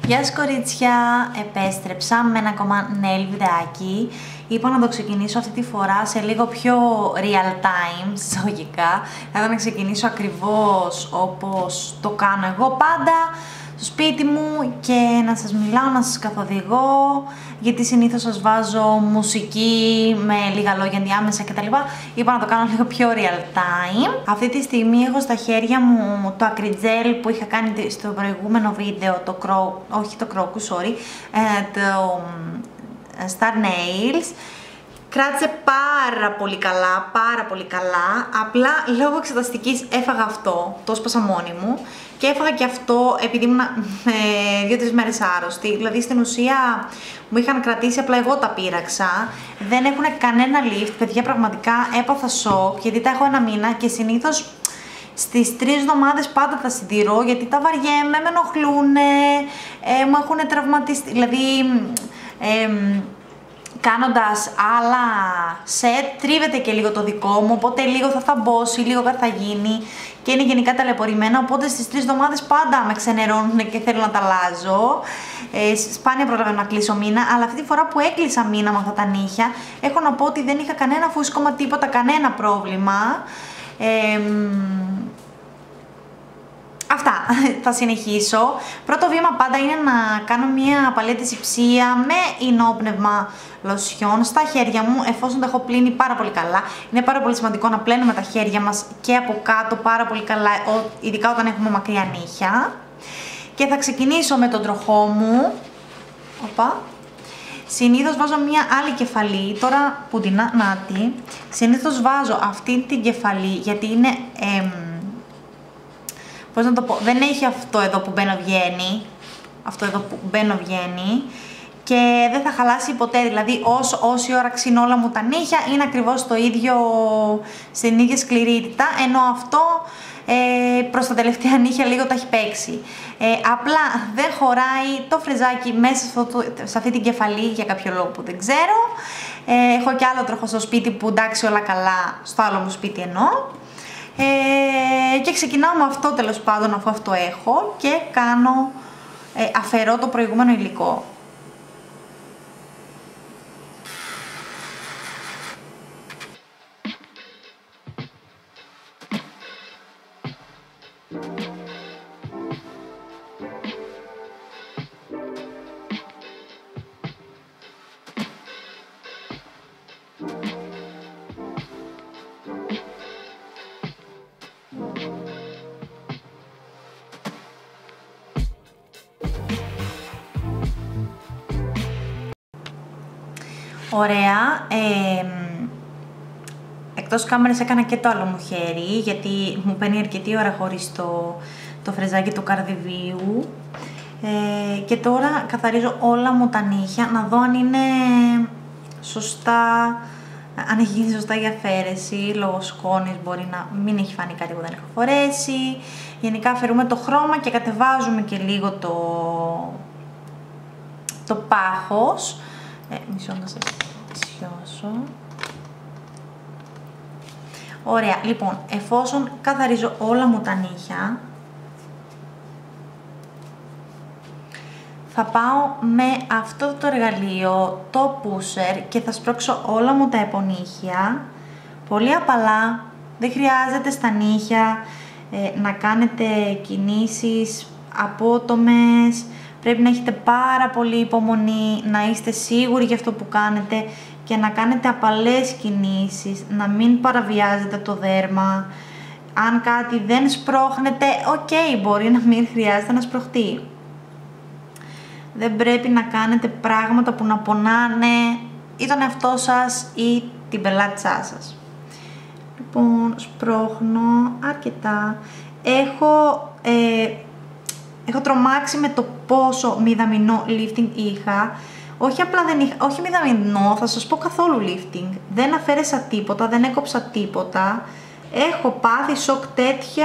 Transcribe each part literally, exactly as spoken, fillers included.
Γεια σας κορίτσια, επέστρεψα με ένα ακόμα nail βιντεάκι. Είπα να το ξεκινήσω αυτή τη φορά σε λίγο πιο real time, συσταγωγικά. Δηλαδή να ξεκινήσω ακριβώς όπως το κάνω εγώ πάντα, στο σπίτι μου, και να σας μιλάω, να σας καθοδηγώ, γιατί συνήθως σας βάζω μουσική με λίγα λόγια ενδιάμεσα κτλ. Είπα να το κάνω λίγο πιο real time. Αυτή τη στιγμή έχω στα χέρια μου το ακριτζέλ που είχα κάνει στο προηγούμενο βίντεο, το κρο... όχι το Crocus, sorry, το Star Nails. Κράτησε πάρα πολύ καλά, πάρα πολύ καλά, απλά λόγω εξεταστικής έφαγα αυτό, το έσπασα μόνη μου, και έφαγα και αυτό επειδή ήμουν ε, δύο-τρεις μέρες άρρωστη. Δηλαδή στην ουσία μου είχαν κρατήσει, απλά εγώ τα πείραξα, δεν έχουν κανένα lift, παιδιά, πραγματικά έπαθα σοκ, γιατί τα έχω ένα μήνα και συνήθως στις τρεις εβδομάδες πάντα τα συντηρώ, γιατί τα βαριέμαι, με ενοχλούνε, ε, μου έχουν τραυματιστεί, δηλαδή... Ε, κάνοντας άλλα σετ, τρίβεται και λίγο το δικό μου, οπότε λίγο θα θαμπώσει, λίγο κάτι θα γίνει και είναι γενικά ταλαιπωρημένα, οπότε στις τρεις εβδομάδες πάντα με ξενερώνουν και θέλω να τα αλλάζω. Ε, σπάνια πρόλαβα να κλείσω μήνα, αλλά αυτή τη φορά που έκλεισα μήνα με αυτά τα νύχια, έχω να πω ότι δεν είχα κανένα φούσκωμα, τίποτα, κανένα πρόβλημα. Ε, Αυτά, θα συνεχίσω. Πρώτο βήμα πάντα είναι να κάνω μια παλέτηση ψία με ενόπνευμα λοσιόν στα χέρια μου, εφόσον τα έχω πλύνει πάρα πολύ καλά. Είναι πάρα πολύ σημαντικό να πλένουμε τα χέρια μας και από κάτω πάρα πολύ καλά, ειδικά όταν έχουμε μακριά νύχια. Και θα ξεκινήσω με τον τροχό μου. Οπα. Συνήθως βάζω μια άλλη κεφαλή, τώρα που την νάτι. Συνήθως βάζω αυτή την κεφαλή γιατί είναι... Εμ, Πώς να το πω, δεν έχει αυτό εδώ που μπαίνω βγαίνει, αυτό εδώ που μπαίνω βγαίνει, και δεν θα χαλάσει ποτέ, δηλαδή όσο, όση ώρα ξύνω όλα μου τα νύχια είναι ακριβώς το ίδιο, στην ίδια σκληρότητα, ενώ αυτό ε, προς τα τελευταία νύχια λίγο τα έχει παίξει. Ε, απλά δεν χωράει το φρεζάκι μέσα σε, αυτό το, σε αυτή την κεφαλή για κάποιο λόγο που δεν ξέρω. Ε, έχω και άλλο τροχό στο σπίτι που εντάξει όλα καλά, στο άλλο μου σπίτι εννοώ. Ε, και ξεκινάω με αυτό, τέλος πάντων, αφού αυτό έχω, και κάνω, ε, αφαιρώ το προηγούμενο υλικό. Ωραία, ε, εκτός κάμερας έκανα και το άλλο μου χέρι, γιατί μου παίρνει αρκετή ώρα χωρίς το, το φρεζάκι του καρδιβίου, ε, και τώρα καθαρίζω όλα μου τα νύχια, να δω αν είναι σωστά, αν έχει γίνει σωστά η αφαίρεση, λόγω σκόνης μπορεί να μην έχει φανεί κάτι που δεν έχω φορέσει. Γενικά αφαιρούμε το χρώμα και κατεβάζουμε και λίγο το, το πάχος. Ε, μισό να σας σιώσω. Ωραία, λοιπόν, εφόσον καθαρίζω όλα μου τα νύχια, θα πάω με αυτό το εργαλείο, το pusher, και θα σπρώξω όλα μου τα επονύχια, πολύ απαλά, δεν χρειάζεται στα νύχια ε, να κάνετε κινήσεις απότομες. Πρέπει να έχετε πάρα πολύ υπομονή, να είστε σίγουροι για αυτό που κάνετε και να κάνετε απαλές κινήσεις, να μην παραβιάζετε το δέρμα. Αν κάτι δεν σπρώχνετε, οκ, okay, μπορεί να μην χρειάζεται να σπρωχτεί. Δεν πρέπει να κάνετε πράγματα που να πονάνε ή τον εαυτό σας ή την πελάτησά σας. Λοιπόν, σπρώχνω αρκετά. Έχω... Ε, Έχω τρομάξει με το πόσο μηδαμινό lifting είχα. Όχι απλά δεν είχα, όχι μηδαμινό, θα σας πω καθόλου lifting. Δεν αφαίρεσα τίποτα, δεν έκοψα τίποτα. Έχω πάθει σοκ τέτοια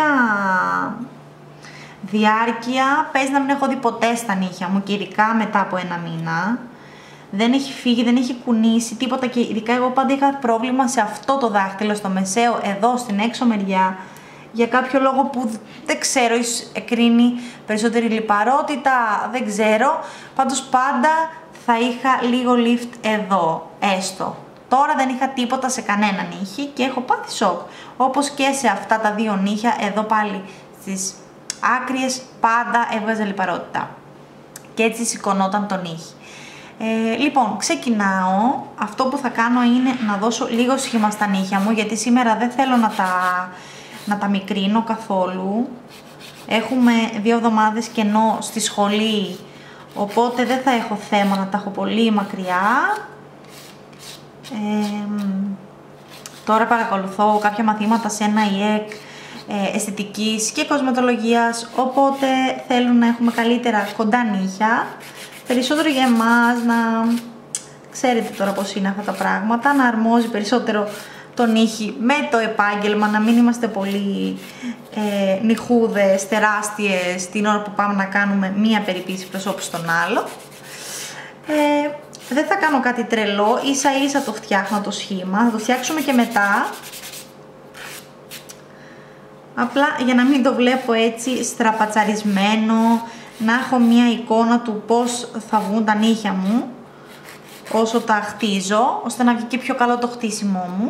διάρκεια, παίζει να μην έχω δει ποτέ στα νύχια μου, και ειδικά μετά από ένα μήνα. Δεν έχει φύγει, δεν έχει κουνήσει τίποτα, και ειδικά εγώ πάντα είχα πρόβλημα σε αυτό το δάχτυλο, στο μεσαίο, εδώ στην έξω μεριά. για κάποιο λόγο που δεν ξέρω, ίσως εκρίνει περισσότερη λιπαρότητα, δεν ξέρω. Πάντως πάντα θα είχα λίγο lift εδώ, έστω. Τώρα δεν είχα τίποτα σε κανένα νύχι και έχω πάθει σοκ. Όπως και σε αυτά τα δύο νύχια, εδώ πάλι στις άκριες πάντα έβγαζε λιπαρότητα. Και έτσι σηκωνόταν το νύχι. Ε, λοιπόν, ξεκινάω. Αυτό που θα κάνω είναι να δώσω λίγο σχήμα στα νύχια μου, γιατί σήμερα δεν θέλω να τα, να τα μικρύνω καθόλου. Έχουμε δύο εβδομάδες κενό στη σχολή, οπότε δεν θα έχω θέμα να τα έχω πολύ μακριά. Ε, τώρα παρακολουθώ κάποια μαθήματα σε ένα ι ε κ ε, αισθητικής και κοσμετολογίας, οπότε θέλω να έχουμε καλύτερα κοντά νύχια. Περισσότερο για εμάς, να ξέρετε τώρα πως είναι αυτά τα πράγματα, να αρμόζει περισσότερο το νύχι με το επάγγελμα, να μην είμαστε πολύ ε, νυχούδες, τεράστιες την ώρα που πάμε να κάνουμε μία περιποίηση προσώπου στον άλλο. Ε, δεν θα κάνω κάτι τρελό, ίσα ίσα το φτιάχνω το σχήμα, θα το φτιάξουμε και μετά. Απλά για να μην το βλέπω έτσι στραπατσαρισμένο, να έχω μία εικόνα του πώς θα βγουν τα νύχια μου όσο τα χτίζω, ώστε να βγει και πιο καλό το χτίσιμό μου.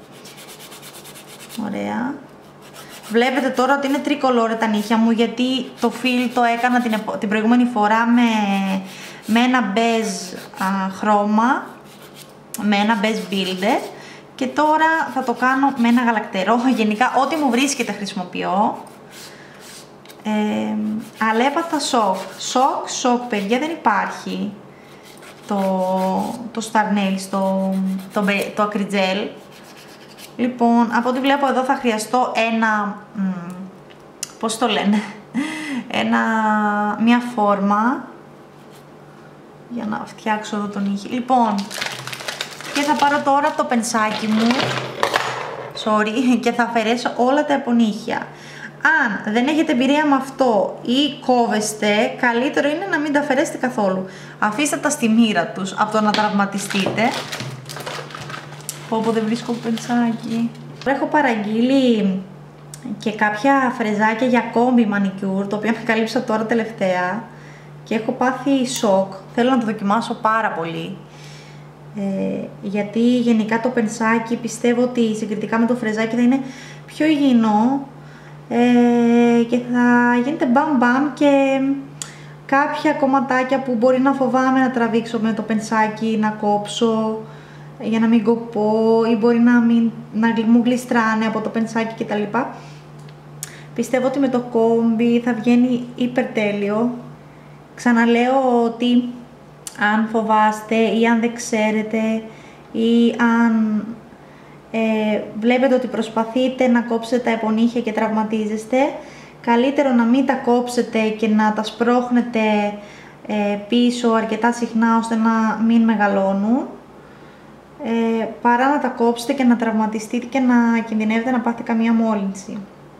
Ωραία. Βλέπετε τώρα ότι είναι τρικολόρε τα νύχια μου, γιατί το fill το έκανα την, την προηγούμενη φορά με, με ένα μπέζ α, χρώμα, με ένα μπέζ builder, και τώρα θα το κάνω με ένα γαλακτερό. Γενικά ό,τι μου βρίσκεται χρησιμοποιώ. Ε, αλλά έπαθα σοκ, σοκ, σοκ παιδιά, δεν υπάρχει το, το Star Nails, το, το, το ακριτζέλ. Λοιπόν, από ό,τι βλέπω εδώ θα χρειαστώ ένα, μ, πώς το λένε, ένα, μια φόρμα για να φτιάξω εδώ τον ήχη. Λοιπόν, και θα πάρω τώρα το πενσάκι μου, sorry, και θα αφαιρέσω όλα τα επονύχια. Αν δεν έχετε εμπειρία με αυτό ή κόβεστε, καλύτερο είναι να μην τα αφαιρέσετε καθόλου. Αφήστε τα στη μοίρα τους, από το να τραυματιστείτε. Πω πω, δεν βρίσκω πενσάκι. Έχω παραγγείλει και κάποια φρεζάκια για κόμπι μανικιούρ, το οποίο ανακαλύψα τώρα τελευταία και έχω πάθει σοκ. Θέλω να το δοκιμάσω πάρα πολύ. Ε, γιατί γενικά το πενσάκι πιστεύω ότι συγκριτικά με το φρεζάκι θα είναι πιο υγιεινό. Ε, και θα γίνεται μπαμ μπαμ, και κάποια κομματάκια που μπορεί να φοβάμαι να τραβήξω με το πενσάκι, να κόψω για να μην κοπώ, ή μπορεί να, μην, να μου γλιστράνε από το πενσάκι κτλ. Πιστεύω ότι με το κόμπι θα βγαίνει υπερτέλειο. Ξαναλέω ότι αν φοβάστε ή αν δεν ξέρετε ή αν Ε, βλέπετε ότι προσπαθείτε να κόψετε τα επονύχια και τραυματίζεστε, καλύτερο να μην τα κόψετε και να τα σπρώχνετε ε, πίσω αρκετά συχνά ώστε να μην μεγαλώνουν, ε, παρά να τα κόψετε και να τραυματιστείτε και να κινδυνεύετε να πάθετε καμία μόλυνση.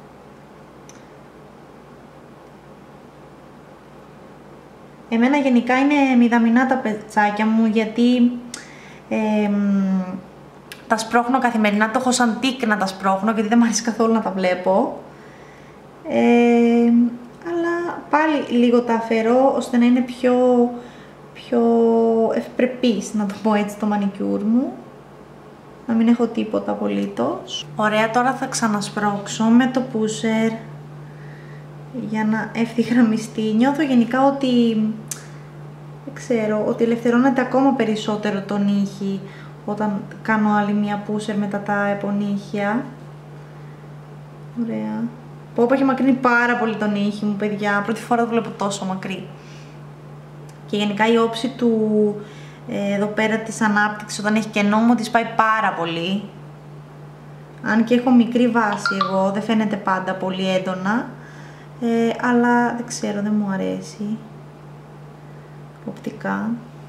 Εμένα γενικά είναι μηδαμινά τα πετσάκια μου, γιατί ε, τα σπρώχνω καθημερινά, το έχω σαν τικ να τα σπρώχνω, γιατί δεν μου αρέσει καθόλου να τα βλέπω. Ε, αλλά πάλι λίγο τα αφαιρώ, ώστε να είναι πιο, πιο ευπρεπής, να το πω έτσι, το μανικιούρ μου. Να μην έχω τίποτα απολύτως. Ωραία, τώρα θα ξανασπρώξω με το pusher για να ευθυγραμμιστεί. Νιώθω γενικά ότι, δεν ξέρω, ότι ελευθερώνεται ακόμα περισσότερο το νύχι όταν κάνω άλλη μία pusher μετά τα επονύχια. Ωραία. Πω πω, έχει μακρύνει πάρα πολύ το νύχι μου, παιδιά. Πρώτη φορά το βλέπω τόσο μακρύ. Και γενικά η όψη του ε, εδώ πέρα της ανάπτυξης, όταν έχει κενό μου, της πάει πάρα πολύ. Αν και έχω μικρή βάση εγώ, δεν φαίνεται πάντα πολύ έντονα. Ε, αλλά δεν ξέρω, δεν μου αρέσει οπτικά.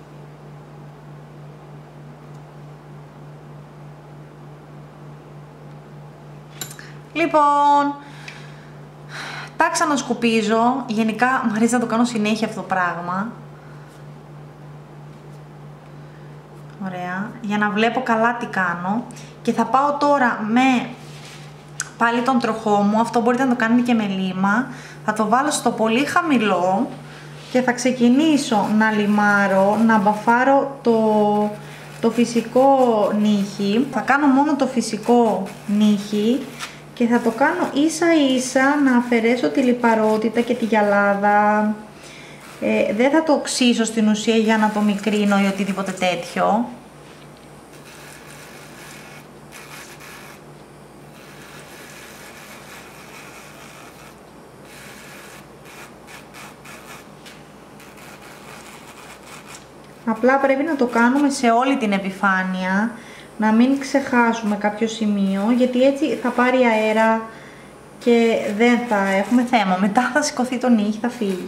Λοιπόν, τα ξανασκουπίζω. Γενικά μου αρέσει να το κάνω συνέχεια αυτό το πράγμα. Ωραία, για να βλέπω καλά τι κάνω. Και θα πάω τώρα με πάλι τον τροχό μου, αυτό μπορείτε να το κάνετε και με λίμα. Θα το βάλω στο πολύ χαμηλό και θα ξεκινήσω να λιμάρω, να μπαφάρω το, το φυσικό νύχι. Θα κάνω μόνο το φυσικό νύχι και θα το κάνω ίσα ίσα να αφαιρέσω τη λιπαρότητα και τη γυαλάδα. Ε, δεν θα το οξύσω στην ουσία για να το μικρύνω ή οτιδήποτε τέτοιο. Απλά πρέπει να το κάνουμε σε όλη την επιφάνεια, να μην ξεχάσουμε κάποιο σημείο, γιατί έτσι θα πάρει αέρα και δεν θα έχουμε θέμα. Μετά θα σηκωθεί το νύχι, θα φύγει.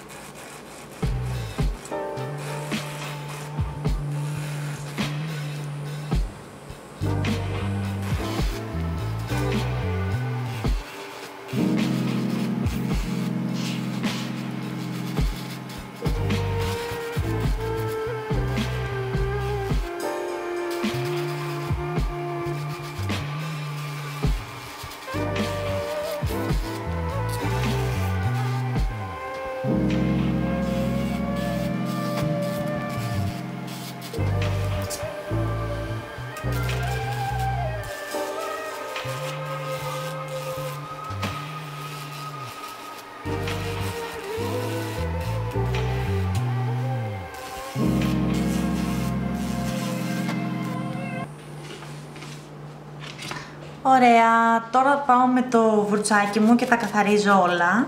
Ωραία, τώρα πάω με το βρουτσάκι μου και τα καθαρίζω όλα.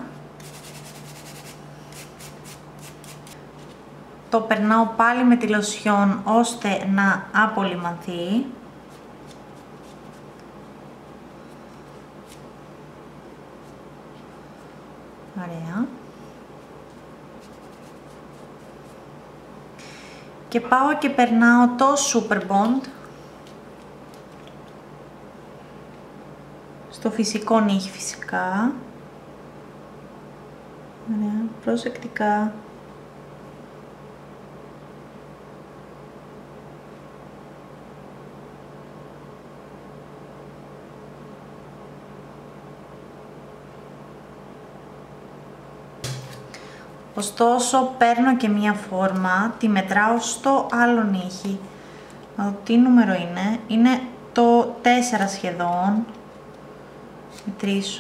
Το περνάω πάλι με τη λοσιόν ώστε να απολυμανθεί. Ωραία. Και πάω και περνάω το Super Bond στο φυσικό νύχι φυσικά. Ωραία, προσεκτικά. Ωστόσο, παίρνω και μία φόρμα, τη μετράω στο άλλο νύχι. Να δω τι νούμερο είναι. Είναι το τέσσερα σχεδόν. Μετρήσω.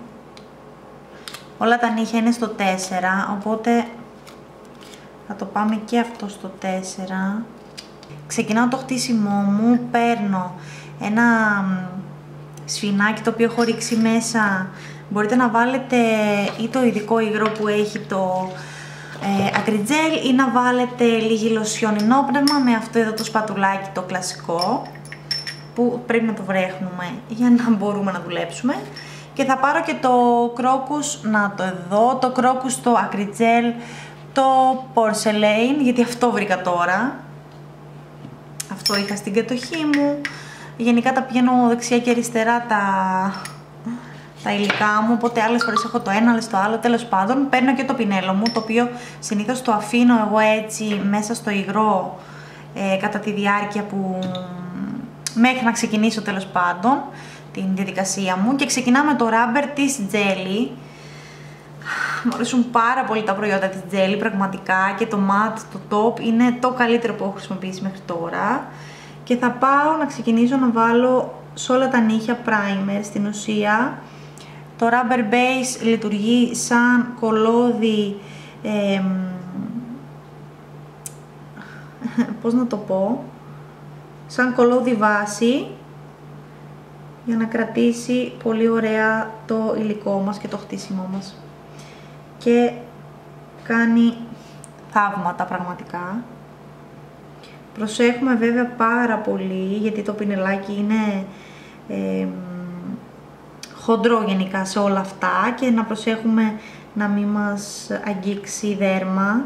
Όλα τα νύχια είναι στο τέσσερα, οπότε θα το πάμε και αυτό στο τέσσερα. Ξεκινάω το χτίσιμό μου, παίρνω ένα σφινάκι το οποίο έχω ρίξει μέσα. Μπορείτε να βάλετε ή το ειδικό υγρό που έχει το ε, ακριτζέλ ή να βάλετε λίγη λοσιονινόπνευμα με αυτό εδώ το σπατουλάκι το κλασικό που πρέπει να το βρέχνουμε για να μπορούμε να δουλέψουμε. Και θα πάρω και το κρόκους, να το εδώ, το κρόκους, το ακριτζέλ, το porcelain, γιατί αυτό βρήκα τώρα. Αυτό είχα στην κατοχή μου. Γενικά τα πηγαίνω δεξιά και αριστερά τα, τα υλικά μου, οπότε άλλες φορές έχω το ένα, άλλες το άλλο. Τέλος πάντων, παίρνω και το πινέλο μου, το οποίο συνήθως το αφήνω εγώ έτσι μέσα στο υγρό ε, κατά τη διάρκεια που... μέχρι να ξεκινήσω τέλος πάντων την διαδικασία μου, και ξεκινάμε το rubber της Jelly. Μου αρέσουν πάρα πολύ τα προϊόντα της Jelly πραγματικά, και το matte, το top είναι το καλύτερο που έχω χρησιμοποιήσει μέχρι τώρα. Και θα πάω να ξεκινήσω να βάλω σε όλα τα νύχια primer. Στην ουσία το rubber base λειτουργεί σαν κολώδι, ε, πώς να το πω, σαν κολώδι βάση για να κρατήσει πολύ ωραία το υλικό μας και το χτίσιμό μας. Και κάνει θαύματα πραγματικά. Προσέχουμε βέβαια πάρα πολύ, γιατί το πινελάκι είναι ε, χοντρό γενικά σε όλα αυτά, και να προσέχουμε να μην μας αγγίξει δέρμα.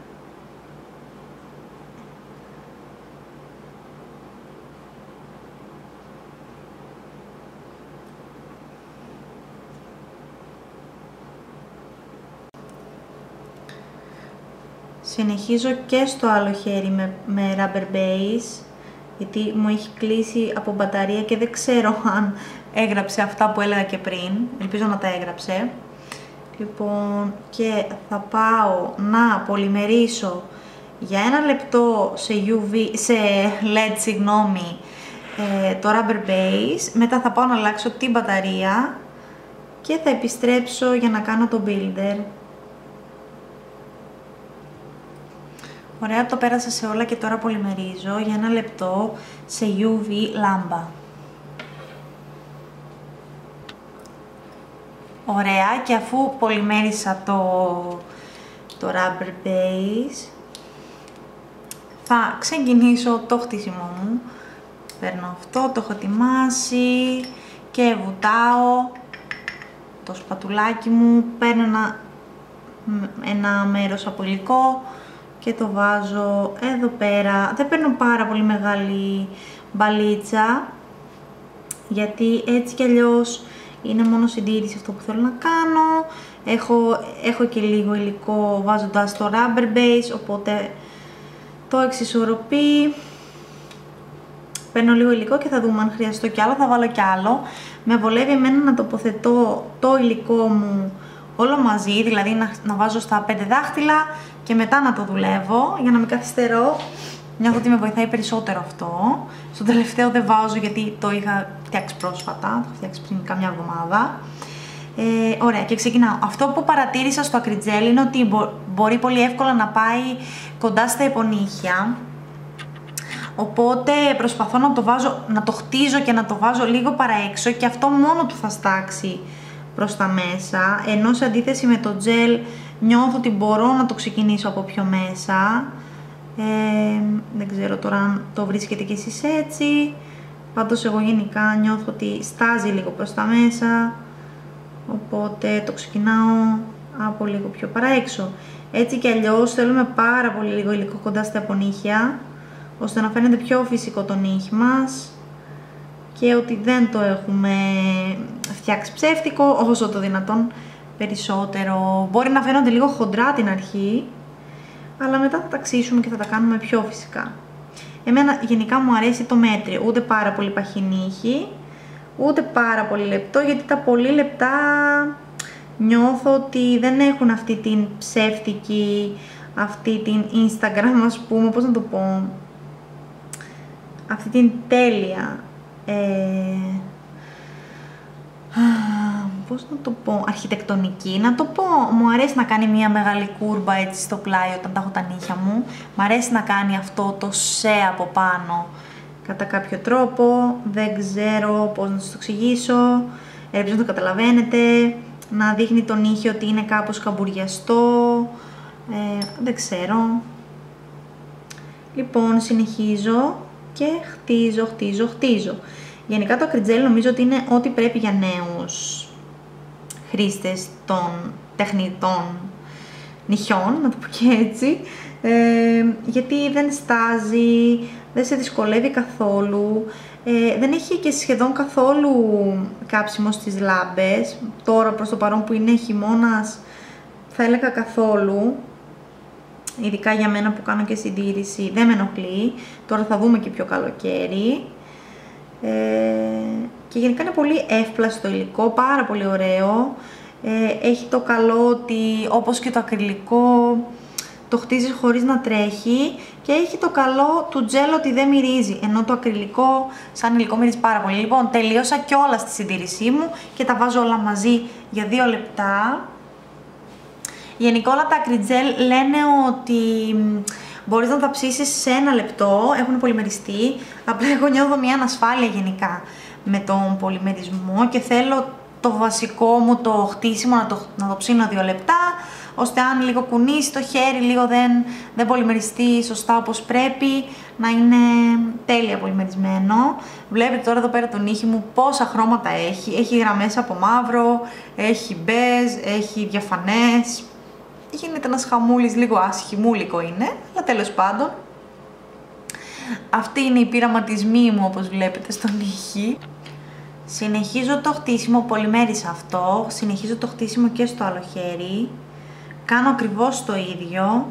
Συνεχίζω και στο άλλο χέρι με, με rubber base, γιατί μου έχει κλείσει από μπαταρία και δεν ξέρω αν έγραψε αυτά που έλεγα και πριν. Ελπίζω να τα έγραψε. Λοιπόν, και θα πάω να πολυμερίσω για ένα λεπτό σε γιου βι, σε ελ ι ντι, συγγνώμη, ε, το rubber base. Μετά θα πάω να αλλάξω την μπαταρία και θα επιστρέψω για να κάνω το builder. Ωραία, το πέρασα σε όλα και τώρα πολυμερίζω για ένα λεπτό σε γιου βι λάμπα. Ωραία, και αφού πολυμέρισα το, το rubber base, θα ξεκινήσω το χτίσιμό μου. Παίρνω αυτό, το έχω ετοιμάσει και βουτάω το σπατουλάκι μου, παίρνω ένα, ένα μέρος από υλικό και το βάζω εδώ πέρα. Δεν παίρνω πάρα πολύ μεγάλη μπαλίτσα, γιατί έτσι κι αλλιώς είναι μόνο συντήρηση αυτό που θέλω να κάνω. Έχω, έχω και λίγο υλικό βάζοντας το rubber base, οπότε το εξισορροπεί. Παίρνω λίγο υλικό και θα δούμε αν χρειαστώ κι άλλο, θα βάλω κι άλλο. Με βολεύει εμένα να τοποθετώ το υλικό μου όλο μαζί, δηλαδή να, να βάζω στα πέντε δάχτυλα και μετά να το δουλεύω για να μην καθυστερώ. Νιώθω ότι με βοηθάει περισσότερο αυτό. Στο τελευταίο δεν βάζω γιατί το είχα φτιάξει πρόσφατα, το είχα φτιάξει πριν κάμια εβδομάδα. Ε, ωραία, και ξεκινάω. Αυτό που παρατήρησα στο ακριτζέλ είναι ότι μπο, μπορεί πολύ εύκολα να πάει κοντά στα επωνύχια. Οπότε προσπαθώ να το βάζω, να το χτίζω και να το βάζω λίγο παραέξω και αυτό μόνο του θα στάξει προς τα μέσα. Ενώ σε αντίθεση με το τζέλ νιώθω ότι μπορώ να το ξεκινήσω από πιο μέσα. Ε, δεν ξέρω τώρα αν το βρίσκετε κι εσείς έτσι. Πάντως εγώ γενικά νιώθω ότι στάζει λίγο προς τα μέσα. Οπότε το ξεκινάω από λίγο πιο παραέξω. Έτσι κι αλλιώς θέλουμε πάρα πολύ λίγο υλικό κοντά στα επωνύχια, ώστε να φαίνεται πιο φυσικό το νύχι μας και ότι δεν το έχουμε φτιάξει ψεύτικο, όσο το δυνατόν περισσότερο. Μπορεί να φαίνονται λίγο χοντρά την αρχή, αλλά μετά θα τα ξύσουμε και θα τα κάνουμε πιο φυσικά. Εμένα γενικά μου αρέσει το μέτριο, ούτε πάρα πολύ παχύ νύχι, ούτε πάρα πολύ λεπτό, γιατί τα πολύ λεπτά νιώθω ότι δεν έχουν αυτή την ψεύτικη, αυτή την Instagram, ας πούμε, πώς να το πω, αυτή την τέλεια, ε, πώς να το πω, αρχιτεκτονική, να το πω. Μου αρέσει να κάνει μια μεγάλη κούρμπα έτσι στο πλάι όταν τα έχω τα νύχια μου. Μ' αρέσει να κάνει αυτό το σε από πάνω κατά κάποιο τρόπο. Δεν ξέρω πώς να σας το εξηγήσω. Ελπίζω να το καταλαβαίνετε. Να δείχνει το νύχι ότι είναι κάπως καμπουριαστό. Ε, δεν ξέρω. Λοιπόν, συνεχίζω και χτίζω, χτίζω, χτίζω. Γενικά το ακριτζέλ νομίζω ότι είναι ό,τι πρέπει για νέους χρήστες των τεχνητών νυχιών, να το πω και έτσι, ε, γιατί δεν στάζει, δεν σε δυσκολεύει καθόλου, ε, δεν έχει και σχεδόν καθόλου κάψιμο στις λάμπες. Τώρα προς το παρόν που είναι χειμώνας θα έλεγα καθόλου, ειδικά για μένα που κάνω και συντήρηση δεν με ενοχλεί. Τώρα θα δούμε και πιο καλοκαίρι. Ε, και γενικά είναι πολύ εύπλαστο υλικό, πάρα πολύ ωραίο. Ε, έχει το καλό ότι όπως και το ακριλικό το χτίζεις χωρίς να τρέχει και έχει το καλό του τζέλ ότι δεν μυρίζει, ενώ το ακριλικό σαν υλικό μυρίζει πάρα πολύ. Λοιπόν, τελείωσα και όλα στη συντήρησή μου και τα βάζω όλα μαζί για δύο λεπτά. Γενικά όλα τα ακριτζέλ λένε ότι μπορείς να τα ψήσεις σε ένα λεπτό, έχουν πολυμεριστεί. Απλά εγώ νιώθω μια ανασφάλεια γενικά με τον πολυμερισμό και θέλω το βασικό μου το χτίσιμο να το, να το ψήνω δύο λεπτά, ώστε αν λίγο κουνήσει το χέρι, λίγο δεν, δεν πολυμεριστεί σωστά όπως πρέπει, να είναι τέλεια πολυμερισμένο. Βλέπετε τώρα εδώ πέρα το νύχι μου πόσα χρώματα έχει. Έχει γραμμές από μαύρο, έχει μπέζ, έχει διαφανές. Γίνεται ένας χαμούλης, λίγο άσχημούλικο είναι, αλλά τέλος πάντων. Αυτή είναι η πειραματισμή μου όπως βλέπετε στο νύχι. Συνεχίζω το χτίσιμο, πολυμέρισα αυτό, συνεχίζω το χτίσιμο και στο άλλο χέρι. Κάνω ακριβώς το ίδιο.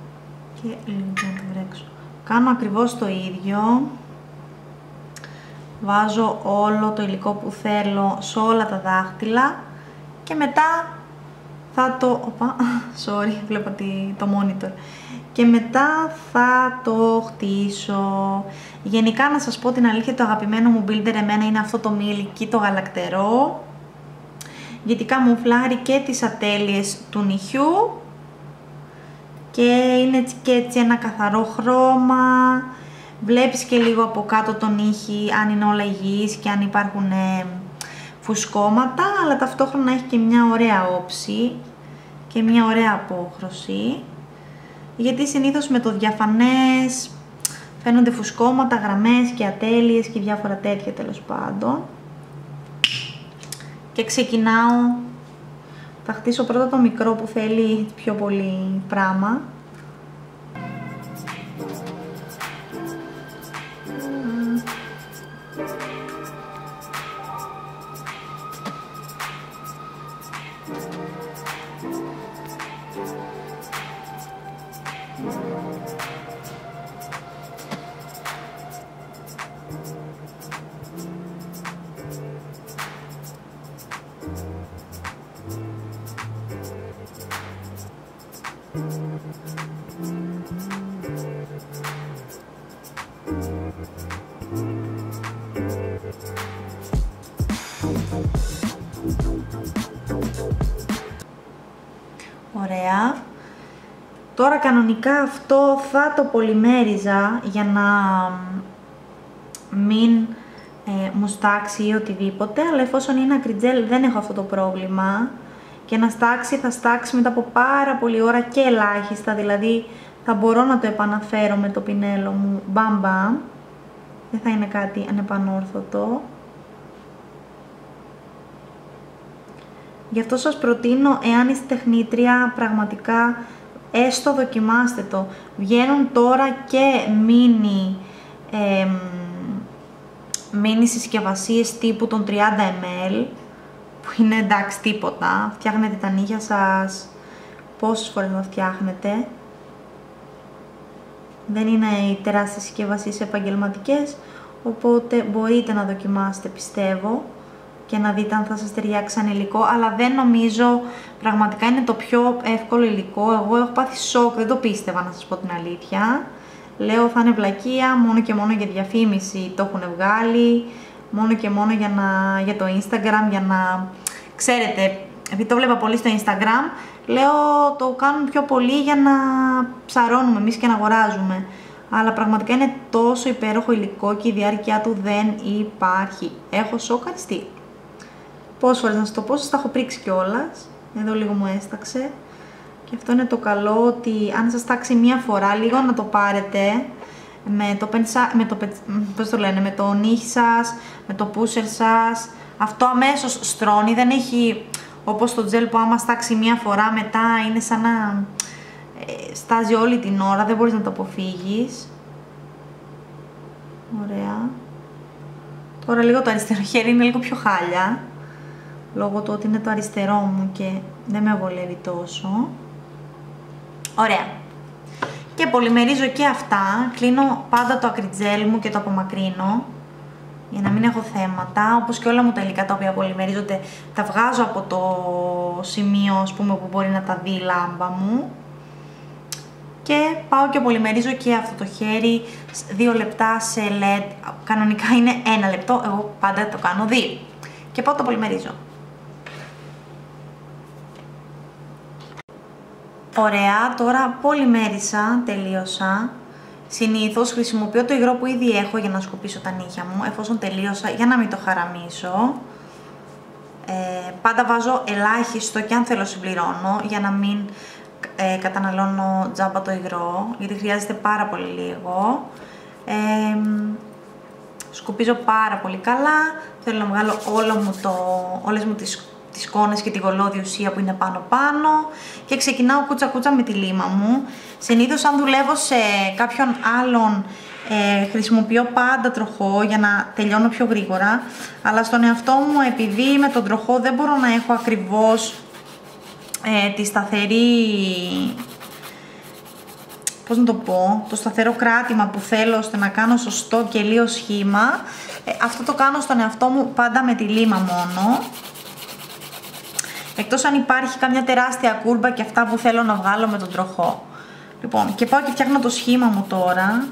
Και λίγο να το βρέξω. Κάνω ακριβώς το ίδιο. βάζω όλο το υλικό που θέλω σε όλα τα δάχτυλα και μετά θα το... Οπα, sorry, βλέπω το monitor. Και μετά θα το χτίσω. Γενικά να σας πω την αλήθεια, το αγαπημένο μου builder εμένα είναι αυτό το μήλικι, το γαλακτερό. Γιατί καμουφλάρει και τις ατέλειες του νυχιού και είναι έτσι και έτσι ένα καθαρό χρώμα. Βλέπεις και λίγο από κάτω τον ήχη αν είναι όλα υγιείς και αν υπάρχουν ε, φουσκώματα, αλλά ταυτόχρονα έχει και μια ωραία όψη και μια ωραία απόχρωση, γιατί συνήθως με το διαφανές φαίνονται φουσκώματα, γραμμές και ατέλειες και διάφορα τέτοια τέλος πάντων. Και ξεκινάω, θα χτίσω πρώτα το μικρό που θέλει πιο πολύ πράγμα. Ωραία. Τώρα κανονικά αυτό θα το πολυμέριζα για να μην ε, μου στάξει ή οτιδήποτε, αλλά εφόσον είναι ακριτζέλ δεν έχω αυτό το πρόβλημα και να στάξει θα στάξει μετά από πάρα πολλή ώρα και ελάχιστα, δηλαδή θα μπορώ να το επαναφέρω με το πινέλο μου μπαμ μπαμ, δεν θα είναι κάτι ανεπανόρθωτο. Γι' αυτό σας προτείνω, εάν είστε τεχνίτρια, πραγματικά έστω δοκιμάστε το. Βγαίνουν τώρα και μίνι ε, μίνι συσκευασίες τύπου των τριάντα μιλιλίτρα, που είναι εντάξει τίποτα. Φτιάχνετε τα νύχια σας πόσες φορές να φτιάχνετε. Δεν είναι οι τεράστιες συσκευασίες επαγγελματικές, οπότε μπορείτε να δοκιμάσετε, πιστεύω, και να δείτε αν θα σας ταιριάξει σαν υλικό, αλλά δεν νομίζω, πραγματικά είναι το πιο εύκολο υλικό. Εγώ έχω πάθει σοκ, δεν το πίστευα να σας πω την αλήθεια. Λέω θα είναι βλακεία, μόνο και μόνο για διαφήμιση το έχουν βγάλει, μόνο και μόνο για, να, για το Instagram, για να... Ξέρετε, επειδή το βλέπα πολύ στο Instagram, λέω το κάνουν πιο πολύ για να ψαρώνουμε εμείς και να αγοράζουμε. Αλλά πραγματικά είναι τόσο υπέροχο υλικό και η διάρκεια του δεν υπάρχει. Έχω σοκαριστεί. Πόσες φορές να σας το πω, σας τα έχω πρίξει κιόλας. Εδώ λίγο μου έσταξε. Και αυτό είναι το καλό, ότι αν σας τάξει μία φορά, λίγο να το πάρετε με το, πενσα, με το, πώς το λένε, με το νύχι σας, με το pusher σας. Αυτό αμέσως στρώνει, δεν έχει όπως το gel που άμα στάξει μία φορά μετά είναι σαν να ε, στάζει όλη την ώρα, δεν μπορείς να το αποφύγεις. Ωραία. Τώρα λίγο το αριστερό χέρι είναι λίγο πιο χάλια, λόγω του ότι είναι το αριστερό μου και δεν με βολεύει τόσο. Ωραία. Και πολυμερίζω και αυτά. Κλείνω πάντα το ακριτζέλ μου και το απομακρύνω, για να μην έχω θέματα. Όπως και όλα μου τα υλικά τα οποία πολυμερίζονται, τα βγάζω από το σημείο, ας πούμε, που μπορεί να τα δει η λάμπα μου. Και πάω και πολυμερίζω και αυτό το χέρι δύο λεπτά σε ελ ι ντι. Κανονικά είναι ένα λεπτό, εγώ πάντα το κάνω δύο. Και πάω το πολυμερίζω. Ωραία, τώρα πολυμέρισα, τελείωσα. Συνήθως χρησιμοποιώ το υγρό που ήδη έχω για να σκουπίσω τα νύχια μου, εφόσον τελείωσα, για να μην το χαραμίσω. Ε, πάντα βάζω ελάχιστο και αν θέλω συμπληρώνω, για να μην ε, καταναλώνω τζάμπα το υγρό, γιατί χρειάζεται πάρα πολύ λίγο. Ε, σκουπίζω πάρα πολύ καλά, θέλω να βγάλω όλο μου το, όλες μου τις τις κόνες και τη γολώδη ουσία που είναι πάνω πάνω και ξεκινάω κούτσα κούτσα με τη λίμα μου. Συνήθως αν δουλεύω σε κάποιον άλλον ε, χρησιμοποιώ πάντα τροχό για να τελειώνω πιο γρήγορα, αλλά στον εαυτό μου, επειδή με τον τροχό δεν μπορώ να έχω ακριβώς ε, τη σταθερή πώς να το πω, το σταθερό κράτημα που θέλω ώστε να κάνω σωστό κελίο σχήμα. Ε, αυτό το κάνω στον εαυτό μου πάντα με τη λίμα μόνο. Εκτός αν υπάρχει καμιά τεράστια κούρμπα και αυτά που θέλω να βγάλω με τον τροχό. Λοιπόν, και πάω και φτιάχνω το σχήμα μου τώρα.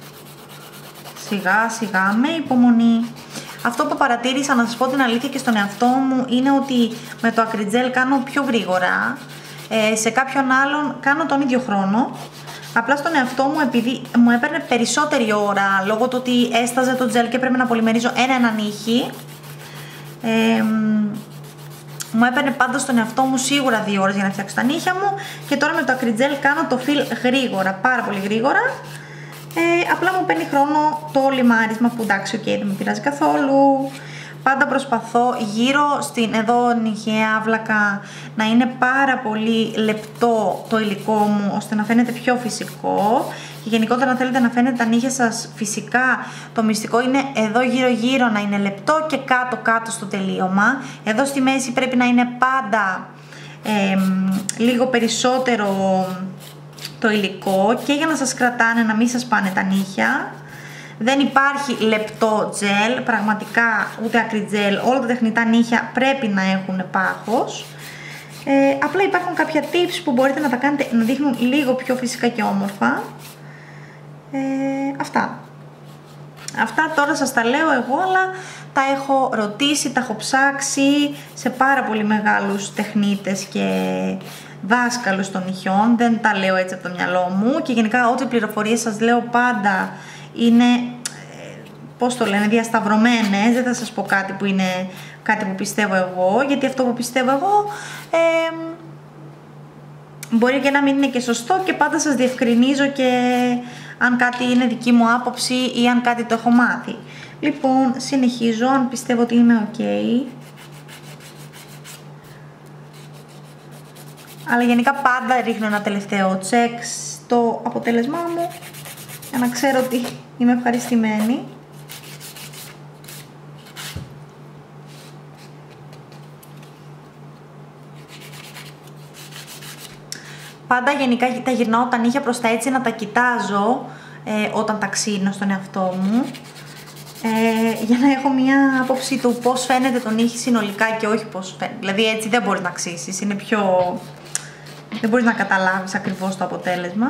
Σιγά σιγά, με υπομονή. Αυτό που παρατήρησα, να σας πω την αλήθεια και στον εαυτό μου, είναι ότι με το ακριτζέλ κάνω πιο γρήγορα. Ε, σε κάποιον άλλον κάνω τον ίδιο χρόνο. Απλά στον εαυτό μου, επειδή μου έπαιρνε περισσότερη ώρα λόγω του ότι έσταζε το τζέλ και πρέπει να πολυμερίζω ένα-ένα νύχι, ε, μου έπαιρνε πάντα στον εαυτό μου σίγουρα δύο ώρες για να φτιάξω τα νύχια μου. Και τώρα με το ακριτζέλ κάνω το fill γρήγορα, πάρα πολύ γρήγορα. Ε, απλά μου παίρνει χρόνο το λιμάρισμα που εντάξει, οκ, okay, δεν με πειράζει καθόλου. Πάντα προσπαθώ γύρω στην εδώ νυχαία άβλακα να είναι πάρα πολύ λεπτό το υλικό μου, ώστε να φαίνεται πιο φυσικό. Και γενικότερα, αν θέλετε να φαίνεται τα νύχια σας φυσικά, το μυστικό είναι εδώ γύρω γύρω να είναι λεπτό και κάτω κάτω στο τελείωμα. Εδώ στη μέση πρέπει να είναι πάντα ε, λίγο περισσότερο το υλικό, και για να σας κρατάνε, να μην σας πάνε τα νύχια. Δεν υπάρχει λεπτό τζέλ, πραγματικά ούτε ακριτζέλ, όλα τα τεχνητά νύχια πρέπει να έχουν πάχος. Ε, απλά υπάρχουν κάποια tips που μπορείτε να τα κάνετε να δείχνουν λίγο πιο φυσικά και όμορφα. Ε, αυτά. Αυτά τώρα σας τα λέω εγώ, αλλά τα έχω ρωτήσει, τα έχω ψάξει σε πάρα πολύ μεγάλους τεχνίτες και δάσκαλους των νυχιών. Δεν τα λέω έτσι από το μυαλό μου, και γενικά ό,τι πληροφορίες σας λέω πάντα είναι, πώς το λένε, διασταυρωμένες. Δεν θα σας πω κάτι που είναι κάτι που πιστεύω εγώ, γιατί αυτό που πιστεύω εγώ ε, μπορεί και να μην είναι και σωστό, και πάντα σας διευκρινίζω και αν κάτι είναι δική μου άποψη ή αν κάτι το έχω μάθει. Λοιπόν, συνεχίζω, αν πιστεύω ότι είμαι ok. Αλλά γενικά πάντα ρίχνω ένα τελευταίο check στο αποτέλεσμά μου για να ξέρω ότι είμαι ευχαριστημένη. Πάντα γενικά τα γυρνάω τα νύχια προς τα έτσι, να τα κοιτάζω ε, όταν τα ξύνω στον εαυτό μου, ε, για να έχω μια άποψη του πώς φαίνεται το νύχι συνολικά και όχι πώς φαίνεται. Δηλαδή έτσι δεν μπορείς να ξύσεις, είναι πιο... δεν μπορείς να καταλάβεις ακριβώς το αποτέλεσμα.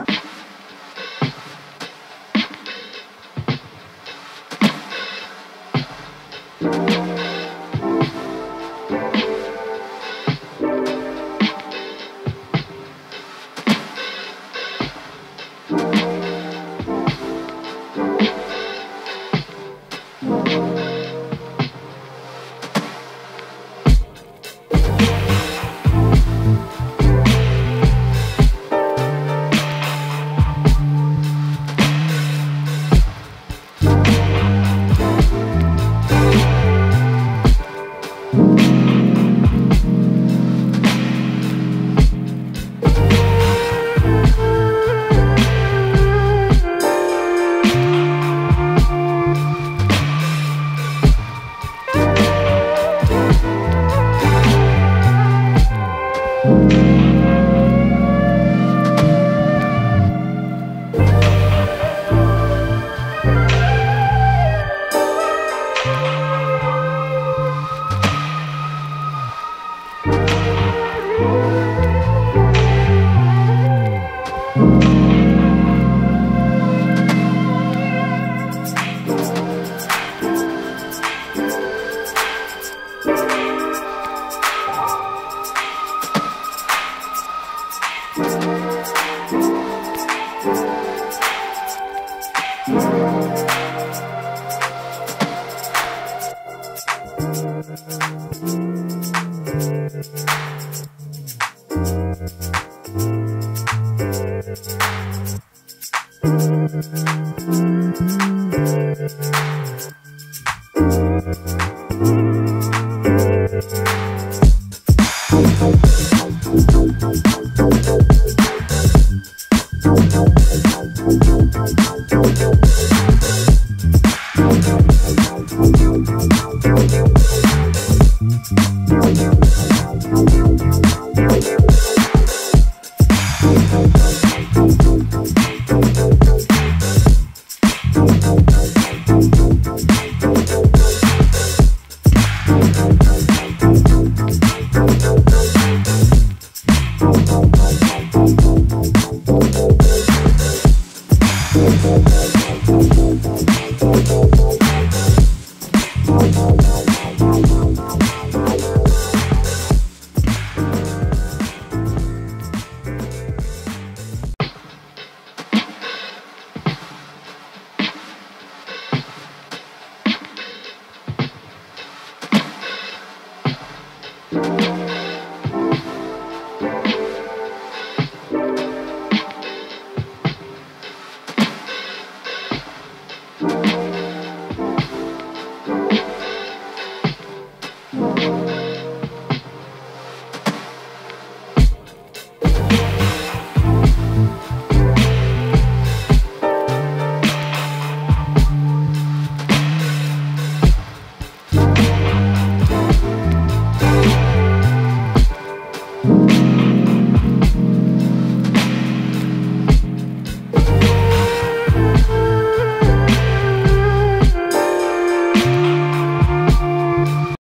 σας.